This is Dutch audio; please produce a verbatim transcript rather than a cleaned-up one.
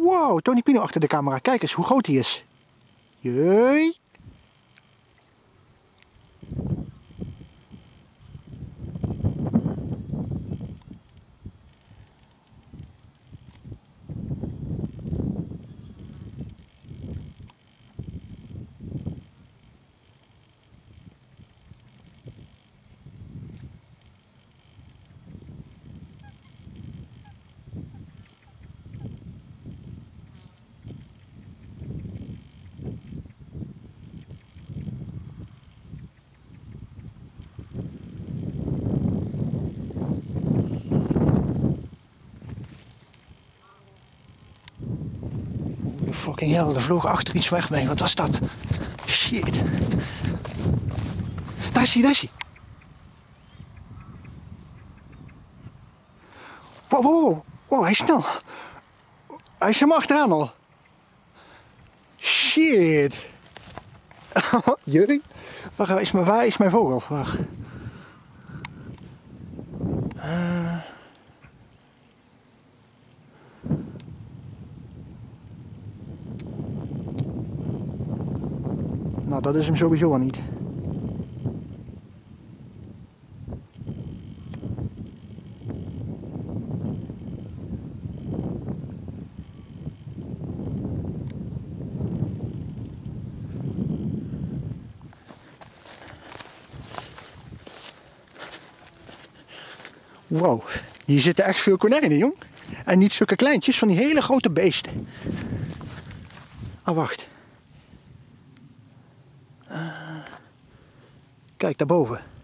Wow, Tony Pino achter de camera. Kijk eens hoe groot hij is. Jee. Fucking hell, er vloog achter iets weg mee. Wat was dat? Shit. Daar is hij, daar is hij. Wow, wow, wow. Wow, hij is snel. Hij is helemaal achteraan al. Shit. Jullie? Waar is mijn, waar is mijn vogel? Waar? Uh... Nou, dat is hem sowieso al niet. Wow, hier zitten echt veel konijnen, jong. En niet zulke kleintjes, van die hele grote beesten. Ah, wacht. Uh, kijk, daarboven.